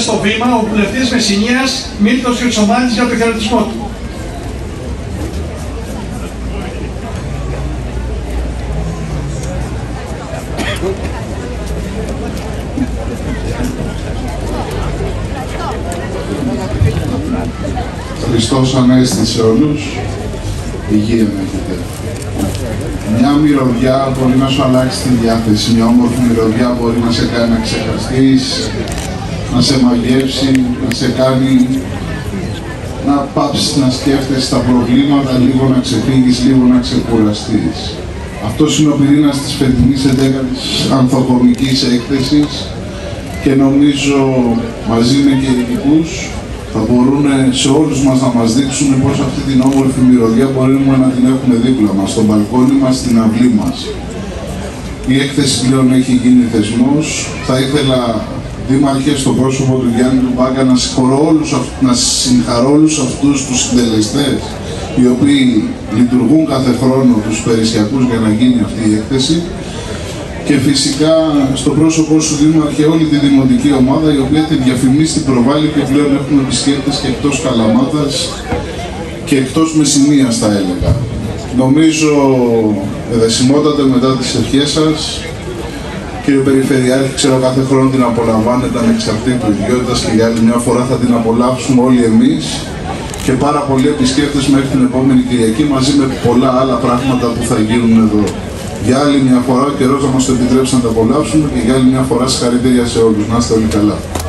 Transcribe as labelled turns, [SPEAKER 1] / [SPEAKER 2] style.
[SPEAKER 1] στο βήμα ο βουλευτής Μεσσηνίας Μίλτος Χρυσομάτης για το χαιρετισμό του.
[SPEAKER 2] Χριστός Ανέστη σε όλους, υγεία να έχετε. Μια μυρωδιά μπορεί να σου αλλάξει τη διάθεση, μια όμορφη μυρωδιά μπορεί να σε κάνει να ξεχαστείς, να σε μαγεύσει, να σε κάνει να πάψεις να σκέφτεσαι τα προβλήματα, λίγο να ξεφύγεις, λίγο να ξεκουραστείς. Αυτός είναι ο πυρήνας της φετινής 11ης ανθοκομικής έκθεσης και νομίζω μαζί με και ειδικούς θα μπορούν σε όλους μας να μας δείξουν πώς αυτή την όμορφη μυρωδιά μπορούμε να την έχουμε δίπλα μας, στο μπαλκόνι μας, στην αυλή μας. Η έκθεση πλέον έχει γίνει θεσμός. Θα ήθελα, Δήμαρχε, στο πρόσωπο του Γιάννη του Μπάγκα, να συγχαρώ όλους αυτούς τους συντελεστές οι οποίοι λειτουργούν κάθε χρόνο τους περισιακούς για να γίνει αυτή η έκθεση. Και φυσικά στο πρόσωπό σου, Δήμαρχε, όλη τη δημοτική ομάδα η οποία τη διαφημίσει, την προβάλλει και πλέον έχουμε επισκέπτες και εκτός Καλαμάτας και εκτός Μεσσηνίας, θα έλεγα. Νομίζω, εδεσιμότατε, μετά τις ευχές σας, κύριε Περιφερειάρχη, ξέρω κάθε χρόνο την απολαμβάνετε ανεξαρτήτου ιδιότητας και για άλλη μια φορά θα την απολαύσουμε όλοι εμείς και πάρα πολλοί επισκέπτες μέχρι την επόμενη Κυριακή, μαζί με πολλά άλλα πράγματα που θα γίνουν εδώ. Για άλλη μια φορά ο καιρός να μας το επιτρέψει να τα απολαύσουμε και για άλλη μια φορά συγχαρητήρια σε όλους. Να είστε όλοι καλά.